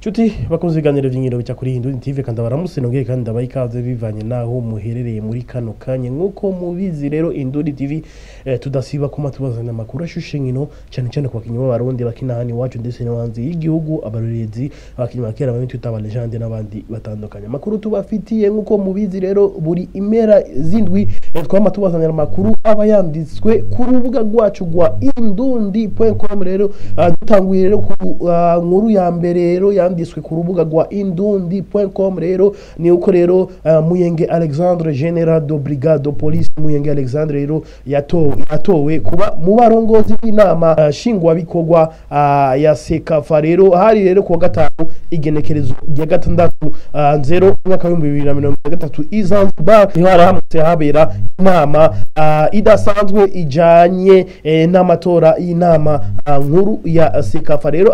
Chuti bakunze ibiganiro vy'inkino bica kuri Indundi TV kandi baramutse nongeye kandi ndabaha ikaze bivanye naho muherereye muri kano kanya nkuko mubizi rero Indundi TV tudasiba kuma tubazana amakuru ashushe nkino cyane ku bakinyi b'abarundi bakina hano iwacu ndetse no hanze y'igihugu abarorezi abakinyi bakera bamwe twita legende n'abandi batandukanye amakuru tubafitiye nkuko mubizi rero buri imera zindwi twama tubazana amakuru aba yanditswe ku rubuga rwacu rwa indundi.com rero dutanguye rero ku nkuru ya mbere rero yanditswe ku rubuga rwa indundi.com rero ni uko rero Muyenge Alexandre General de Brigade de Police Muyenge Alexandre rero yatowe kuba mu barongozi b'inama shingwa bikorwa ya Sekafa rero hari rero ku gatanu igenekerezo rya gatandatu 0 mwaka wa 2023 Izanzibar niho haramutse habera inama idasanzwe ijanye n'amatora y'inama nkuru ya Sekafa rero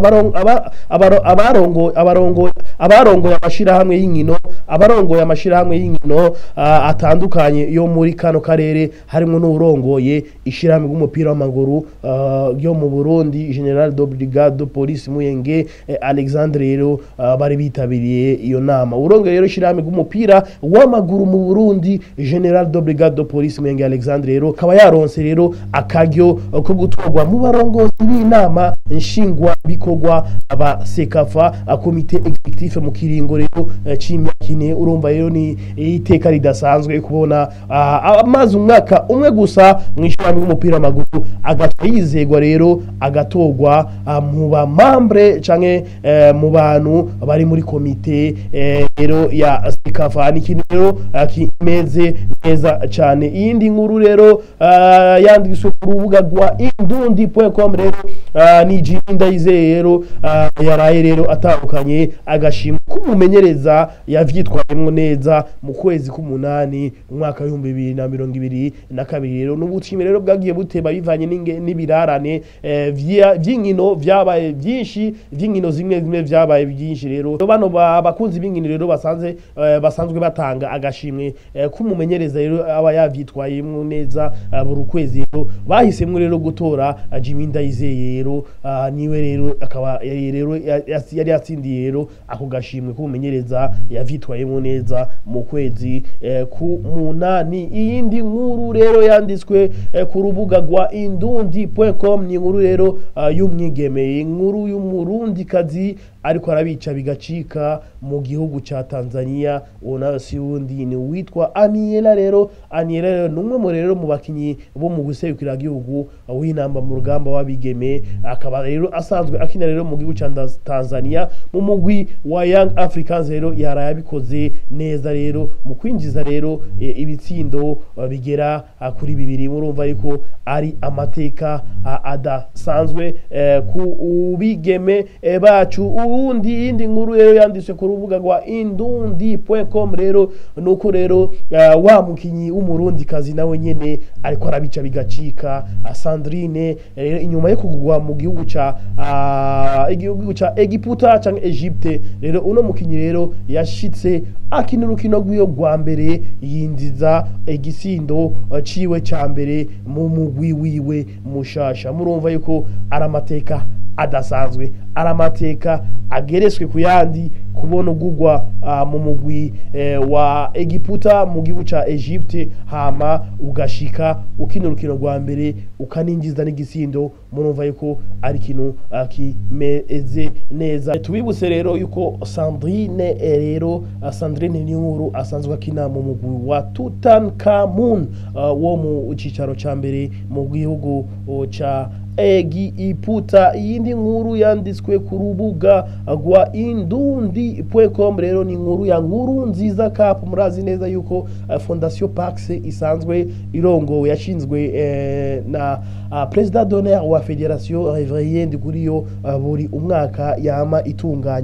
abarongo y'amashirahamwe y'inkino atandukanye yo muri kano karere harimo n'urongoye ishirahamwe rw'umupira w'amaguru yo mu Burundi General de Brigade de Police Muyenge Alexandre rero bari bitabiriye iyo nama urongoye rero ishirahamwe rw'umupira w'amaguru mu Burundi General de Brigade de Police Muyenge Alexandre rero kaba yaronse rero akagyo ko gutwarwa mu barongozi b'inama nshingwa bikorwa aba Sekafa komite executive mu kiringo rero c'imyaka urumva rero ni iteka ridasanzwe kubona amazi umwaka umwe gusa mwishirahamwe rw'umupira w'amaguru agaca yizegwa rero agatorwa mu ba membre canke mu bantu bari muri komite rero ya Sekafa n'ikintu rero kimeze neza cyane iyindi nkuru rero yanditswe ku rubuga rwa indundi.com rero ni Jinda Izeye rero yaraye rero atandukanye agashimwa kumumenyereza yavyitwayemo neza mu kwezi k'umunani umwaka wa 2022 rero n'ubucime rero bwagiye buteba bivanye n'ibirarane vy'inkino vyabaye byinshi vy'inkino zimwe vyabaye byinshi rero bano bakunzi b'inkino rero basanzwe batanga agashimwe kumumenyereza rero aba yavyitwayemo neza buri kwezi rero bahisemwe rero gutora Jinda Izeye rero niwe rero akaba yari yatsindiye rero ako gashimwe kumumenyereza yavyitwayemo neza mu kwezi ku munani iyindi nkuru rero yanditswe ku rubuga rwa indundi.com ni nkuru rero y'umwigeme inkuru y'umurundi kazi ariko arabica bigacika mu gihugu ca Tanzania ona si wundi ni witwa Aniela rero numwe mu rero mu bakinyi bo mu guserukira igihugu w'inamba mu rugamba wabigeme akaba rero asanzwe akina rero mu gihugu ca Tanzania mu mugwi wa Young Africans rero yarayabikoze neza rero mu kwinjiza rero ibitsindo bigera kuri 2 murumva ariko ari amateka adasanzwe ku bigeme bacu ubundi indi nkuru rero yanditse ku rubuga rwa indundi.com rero nuko rero wa mukinyi w'umurundi kazi nawe nyene ariko arabica bigacika Sandrine rero inyuma yo kugwa mu gihugu ca Egiputa canke Egypte rero uno mukinyi rero yashitse akina urukino rw'iyo rwa mbere yindiza igisindo ciwe ca mbere mu mugwi wiwe mushasha murumva yuko aramateka adasanzwe aramateka agereswe ku yandi kubona ugugwa mu mugwi wa Egiputa mu gihugu ca Egypte hama ugashika ukina urukino rwa mbere ukaninjiza n'igisindo murumva yuko ari kintu kimeze neza tubibuse rero yuko Sandrine ni nkuru asanzwe akina mu mugwi wa Tutankhamun wo mu cicaro ca mbere mu gihugu ca Egiputa iyindi nkuru yanditswe ku rubuga rwa indundi.com rero ni nkuru ya nkuru nziza cup murazi neza yuko Fondation Pax isanzwe irongo yashinzwe na president d'honneur wa Federation Réveillée Ndikuriyo buri umwaka yama itunganya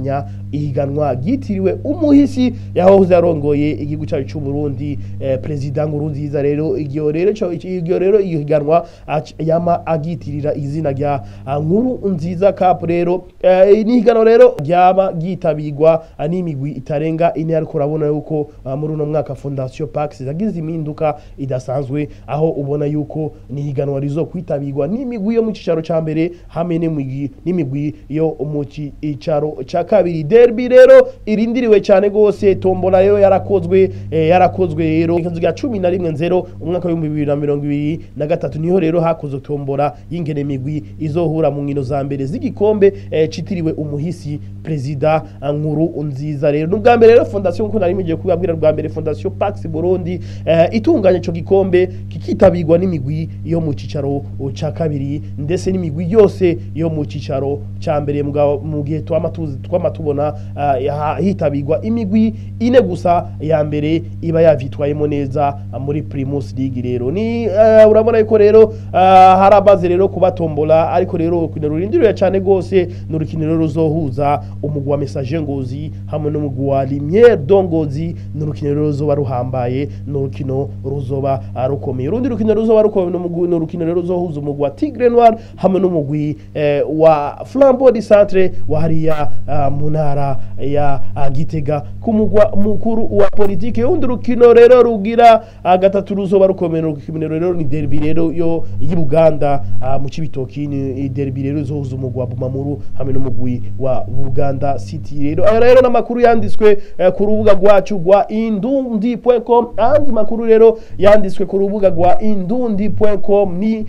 ihiganwa ryitiriwe umuhisi yahoze arongoye igihugu cyacu cy'u Burundi President Nkurunziza rero iyo ihiganwa yama agitirira izina rya Nkurunziza Cup rero ni ihiganwa rero ryaba gitabirwa n'imigwi itarenga ine ariko urabona yuko muri uno mwaka Fondation Pax zagize iminduka idasanzwe aho ubona yuko ni ihiganwa rizo kwitabirwa n'imigwi yo mu cicaro ca mbere hamwe n'imigwi yo mu cicaro ca kabiri. Derby rero irindiriwe cyane gose, tombola rero yarakozwe rero ikanzu ya 11-0 umwaka wa 2023 niho rero hakozwe tombola y'ingene migwi izohura mu nkino za mbere z'igikombe citiriwe umuhisi President Nkurunziza rero n'ubwa mbere rero Fondation nko nari mugiye kubabwira rwa mbere Fondation Pax Burundi itunganya ico gikombe kikitabirwa n'imigwi yo mu cicaro ca kabiri ndetse n'imigwi yose yo mu cicaro ca mbere mu gihe twamatubona hitabirwa imigwi ine gusa ya mbere iba yavyitwayemo neza muri Primus League rero ni urabona yuko rero harabaze rero kubatombola ariko rero urukino rurindiriye cyane gose n'urukino ruzohuza umugwa Message Ngozi hamwe n'umugwa wa Lumiere Dongozi n'urukino ruzoba ruhambaye n'urukino ruzoba rukomeye. Urundi rukino ruzoba rukomeye n'urukino ruzohuza umugwa Tigre Noir hamwe n'umugwi wa Flambeau du Centre wa hariya mu ntara ya Gitega ku mugwa mukuru wa politike. Urundi rukino rero rugira gatatu ruzoba rukomeye n'urukino rero ni derby rero yo y'Ubuganda mu Cibitoki ni derby rero zohuza umugwa Bumamuru hamwe n'umugwi wa Buganda City rero. Ayo rero n'amakuru yanditswe ku rubuga rwacu rwa indundi.com andi makuru rero yanditswe ku rubuga rwa indundi.com ni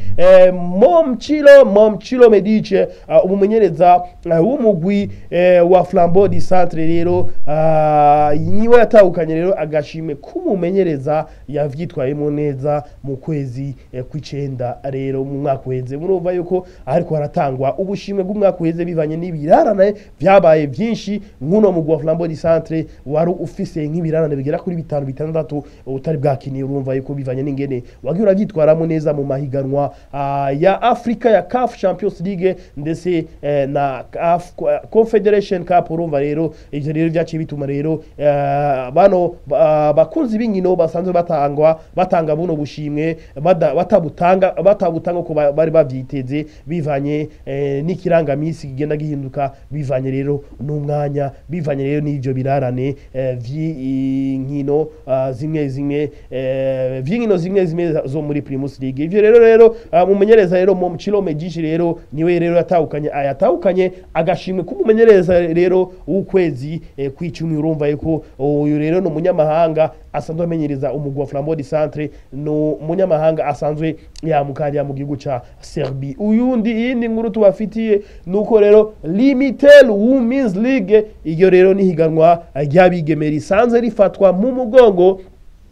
Momchilo Medice umumenyereza w'umugwi wa Flambeau du Centre rero niwe yatahukanye rero agashime kumumenyereza yavyitwayemo neza mu kwezi kw'icenda rero mu mwaka uheze. Murumva yuko ariko haratangwa ubushimwe bw'umwaka uheze bivanye n'ibirarane vyabaye byinshi nkuno mugwi wa Flambeau du Centre wari ufise nk'ibirarane bigera kuri 5-6 utari bwakiniye. Urumva yuko bivanye n'ingene wagiye uravyitwaramo neza mu mahiganwa ya Africa ya CAF Champions League ndetse na CAF Confederation Cup. Urumva rero ivyo rero byaciye bituma rero bano bakunzi b'inkino basanzwe batanga buno bushimwe batabutanga ko bari bavyiteze bivanye n'ikirangamisi kigenda gihinduka bivanye rero n'umwanya bivanye rero n'ivyo birarane vy'inkino zimwe zo muri Primus League. Ivyo rero mumenyereza rero Momchilo Medici rero niwe rero yatahukanye agashimwe kumumenyereza rero ukwezi kw'icumi. Urumva yuko uyu rero no munyamahanga asanzwe amenyereza umugwa Flambeau du Centre no munyamahanga asanzwe yamukariya mu gihugu ca Serbia. Iyindi nkuru tubafitiye nuko rero Limitel Women's League iyo rero ni higanwa ryabigemera isanzwe rifatwa mu mugongo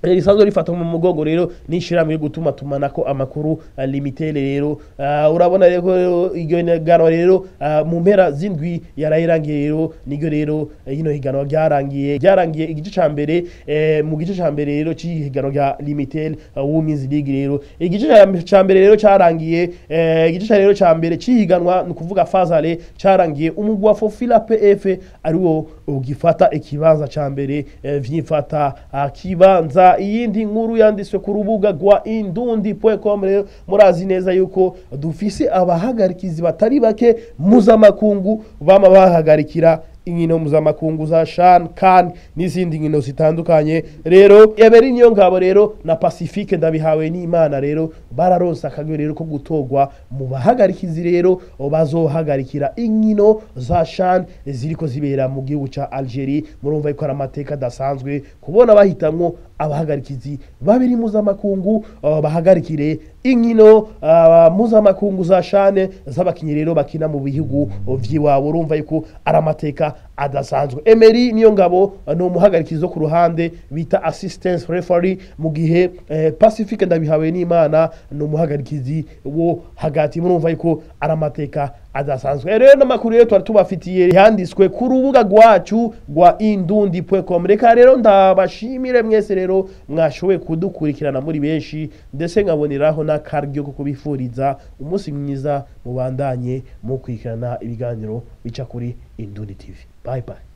rero nishiramwe gutuma tumanako amakuru Limitel rero urabona rero iyo ganwa rero mu mpera z'indwi yarayirangiye rero nigo rero ino higanwa ryarangiye igice ca mbere mu gice ca mbere rero cy'ihiganwa rya Limitel Women's League rero igice ca mbere rero cyarangiye igice rero ca mbere cy'ihiganwa no kuvuga Fazale cyarangiye umugwa Fofila PF ariwo ugifata ikibanza ca mbere vyifata kibanza. Iyindi nkuru yanditswe ku rubuga rwa indundi.com rero murazi neza yuko dufise abahagarikizi batari bake mpuzamakungu bama bahagarikira inkino mpuzamakungu za CHAN n'izindi nkino zitandukanye rero Emery Niyongabo rero na Pacifique Ndabihawe n'Imana rero bararonsa akagwe rero ko gutogwa mu bahagarikizi rero bazohagarikira inkino za CHAN ziriko zibera mu gihugu ca Algeria. Murumva yuko ari amateka dasanzwe kubona bahitamwo abahagarikizi babiri mpuzamakungu bahagarikire inkino mpuzamakungu za CHAN z'abakinyi rero bakina mu bihugu vyiwabo. Urumva yuko ari amateka adasanzwe. Emery Niyongabo no umuhagarikizi ku ruhande bita assistance referee mu gihe Pacifique Ndabihawe n'Imana no umuhagarikizi wo hagati. Murumva yuko ari amateka adasanzwe. Rero n'amakuru yetu twari tubafitiye yanditswe ku rubuga rwacu rwa indundi.com. Reka rero ndabashimire mwese rero mwashoboye kudukurikirana muri benshi ndetse nkaboneraho n'akaryo ko kubifuriza umunsi mwiza mubandanye mu kwikirana ibiganiro bica kuri Indundi TV. Bye bye.